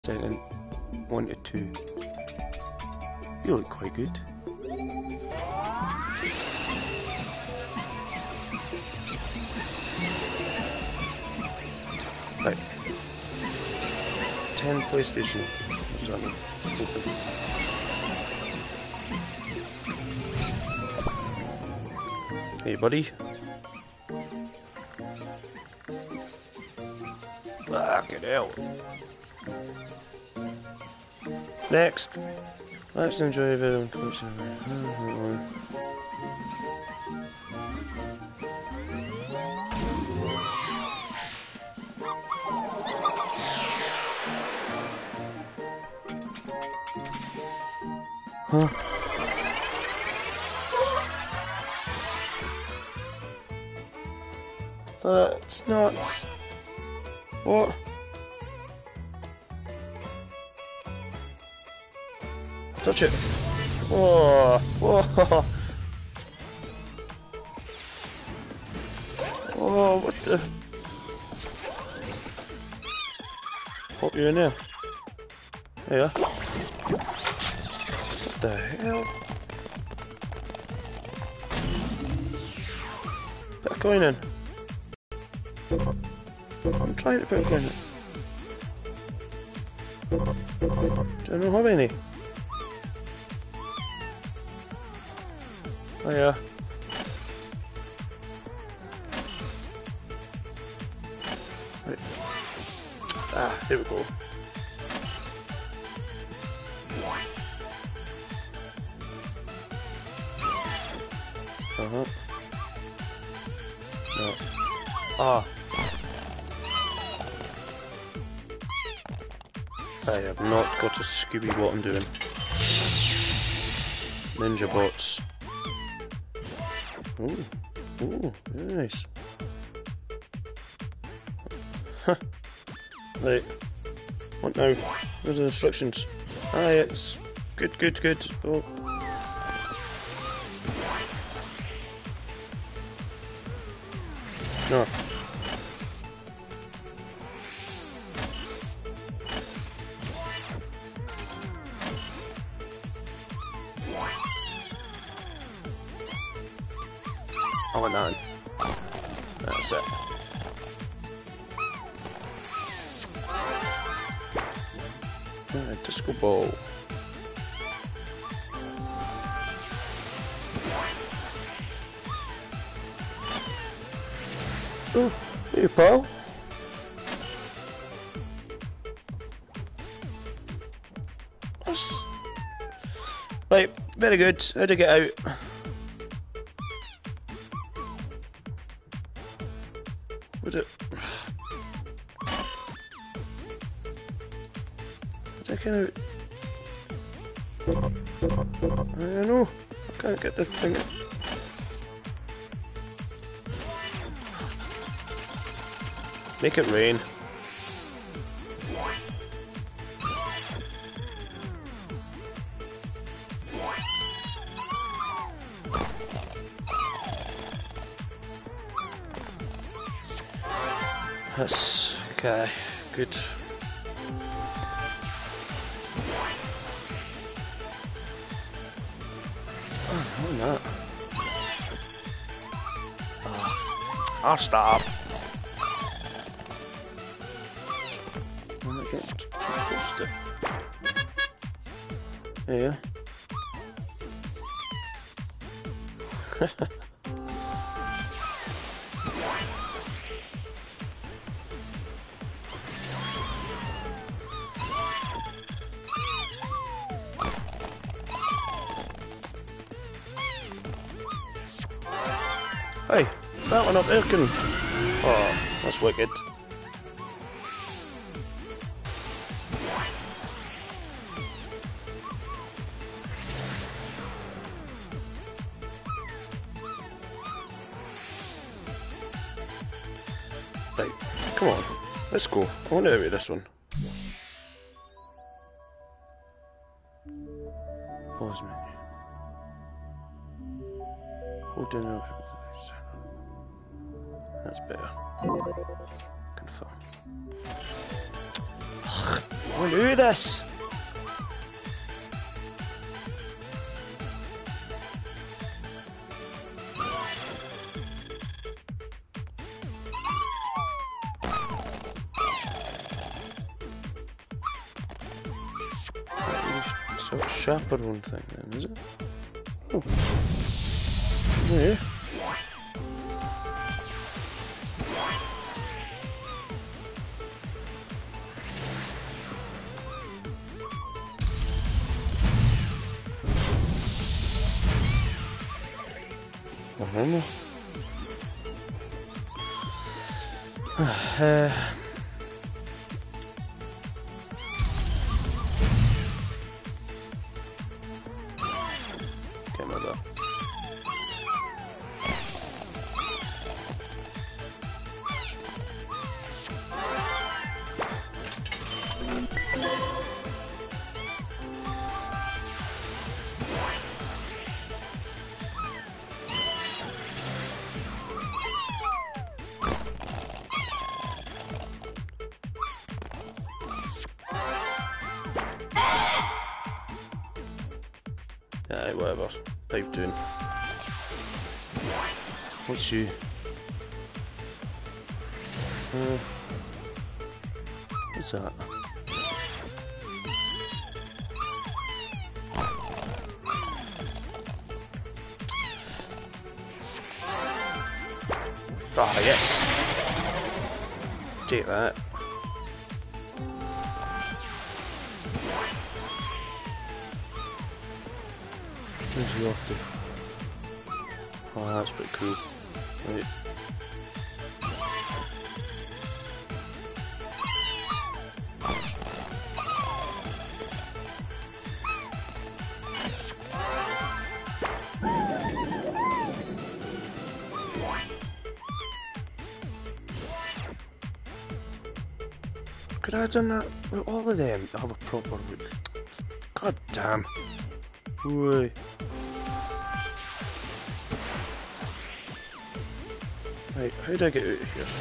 Second, 1 to 2. You look quite good. Right. 10 PlayStation. What does that mean? Open. Hey, buddy. Fucking hell. Next. Let's enjoy a video. Huh? That's nuts. What? Touch it. Whoa. Whoa. Whoa, what the? Pop you in there. There you are. What the hell? Put a coin in. I'm trying to put a coin in. Do I not have any? Oh yeah. Right. Ah, there we go. Uh-huh. No. Ah. I have not got a Scooby what I'm doing. Ninja bots. Ooh, ooh, very nice. Huh. Right. What now? Where's the instructions? Ah, it's good, good, good. Oh. No. I want that one. That's it. Disco ball. Oh, hey pal. That's... Right, very good. How'd I get out? Would it? Taking out. I know. I can't get the thing. Make it rain. That's okay. Good. Oh, that. Oh, stop. I'm not getting too close to it. Yeah. Hey, that one up there can... Oh, that's wicked. Right, come on, let's go. I want to out with this one. Pause menu. Hold down the... That's better. Confirm. want to do this. Sort of chaperone thing then, is it? Oh. Yeah. Remember? Get another. Aye, whatever. Pipe tune. What's you? What's that? Ah, yes. Take that. Where's he off to? Oh, that's pretty cool. Right. Could I have done that with all of them to have a proper look? God damn. Wait. Right, how do I get out of here?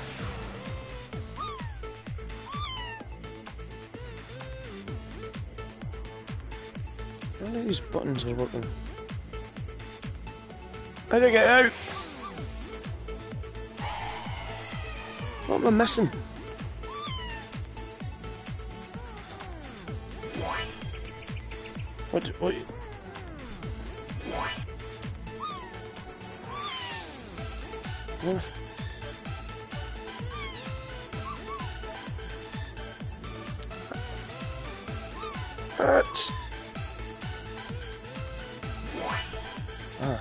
None of these buttons are working. How do I get out? What am I missing? What? What? What? Ah.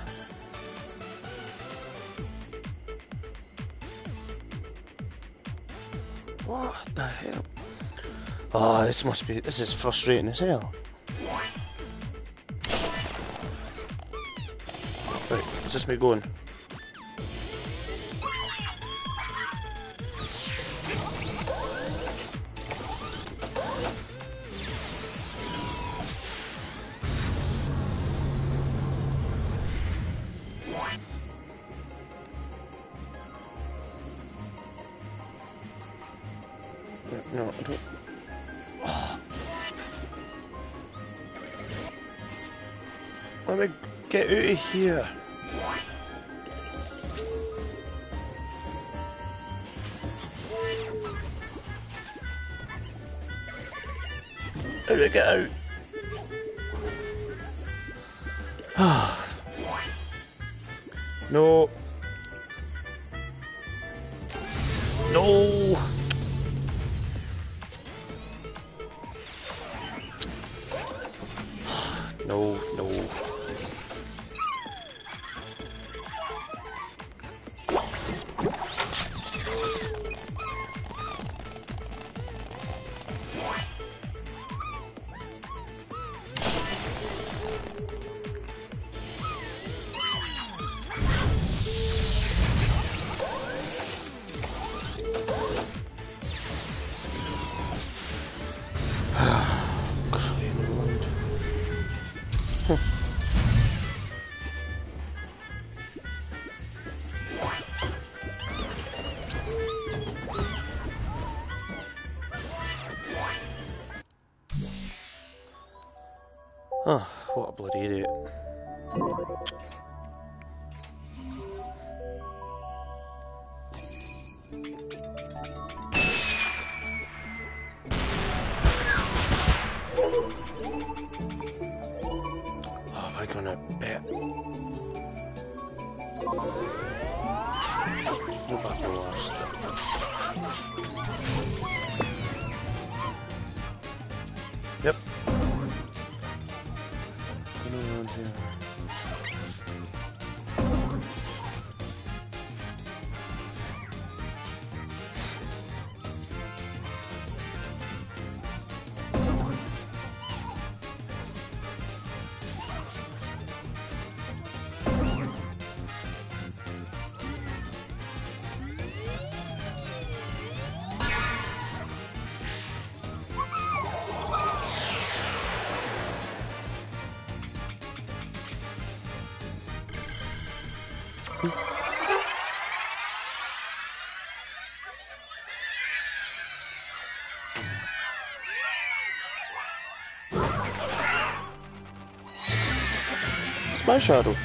What the hell? Oh, this is frustrating as hell. Right, is this me going? No, I don't. Oh. Let me get out of here. How do I get out? No. No. No, no. Oh, what a bloody idiot. Oh, am I gonna bet? Go back to last. Yep. Going around here. It's my shadow.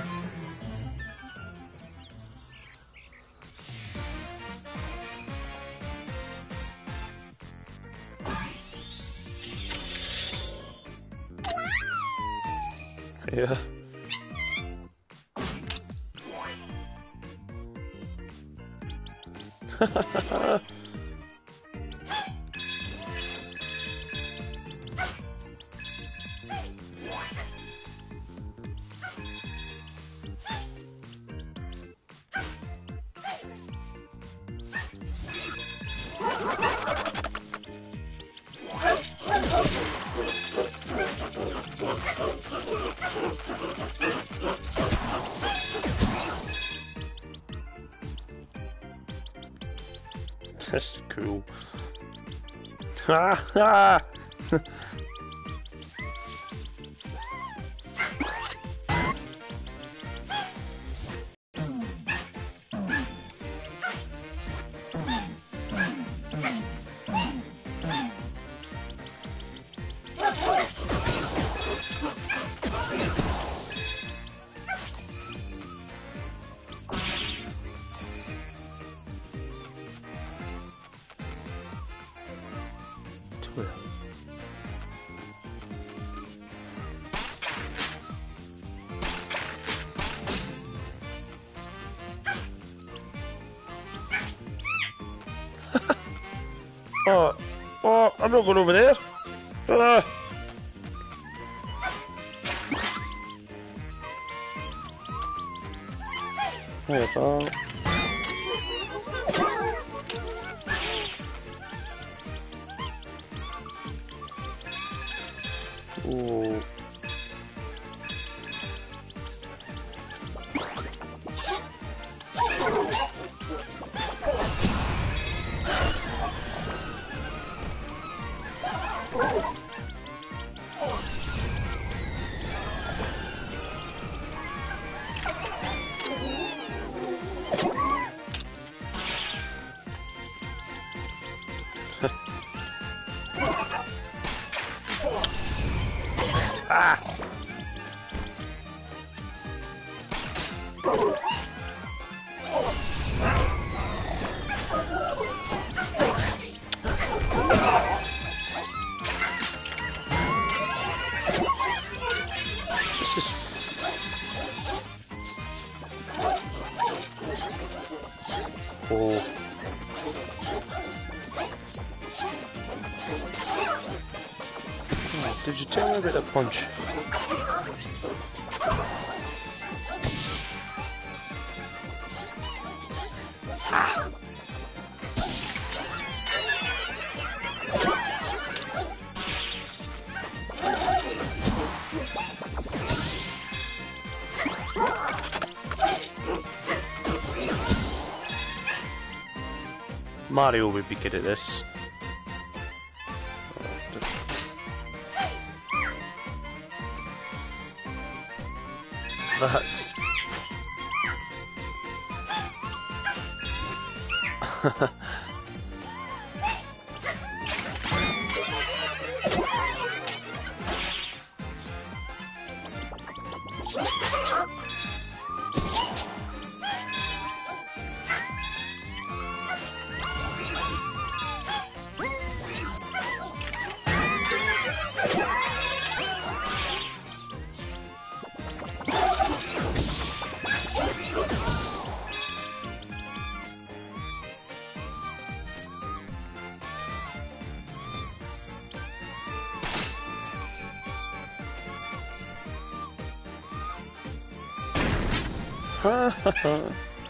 Yeah. That's cool. Ha ha! Oh, I'm not going over there. There you go. Oh. Ah! This is... Oh. Oh, did you tell me about that punch? Mario would be good at this. That's... Ha ha ha.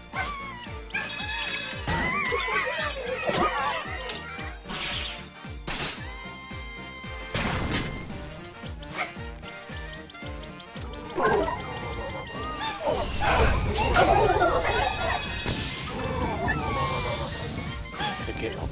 Get up.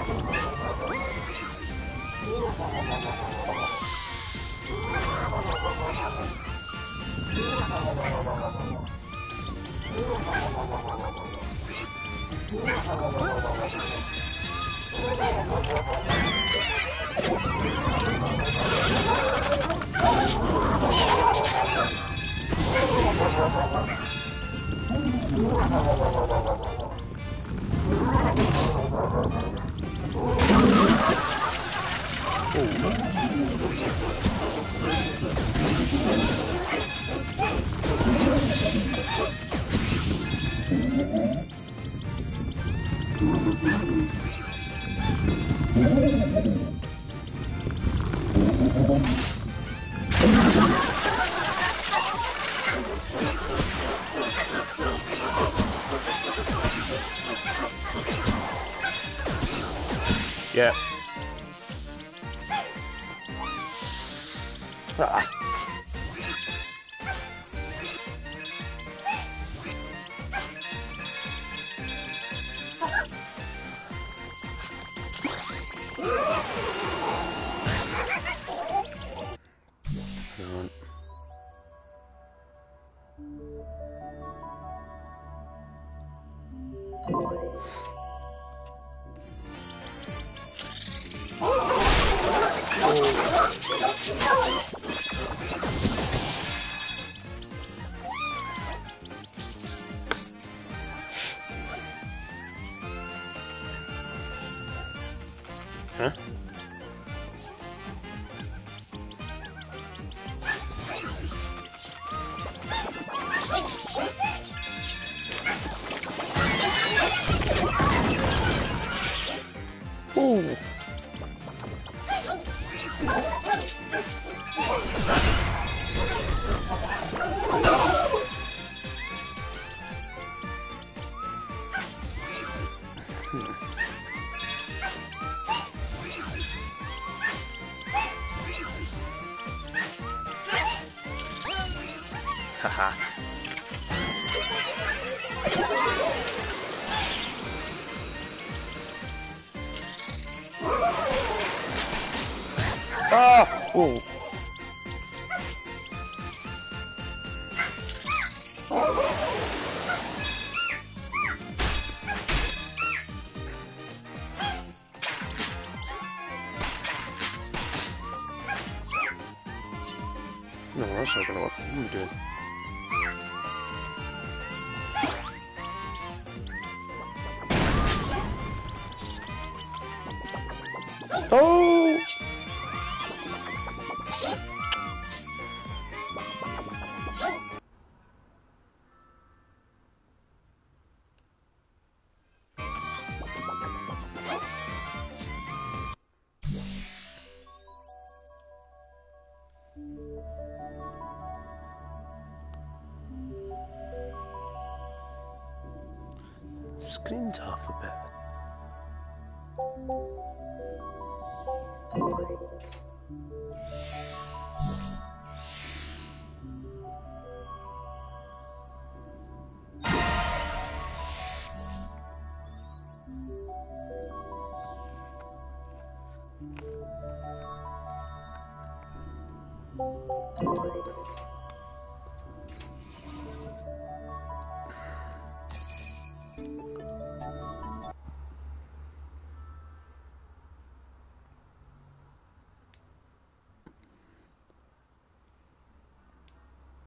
Yeah. Ah. Huh? Ooh. Haha. Ah! Ooh. No, that's not gonna work. What am I doing? Oh! Screen's off a bit.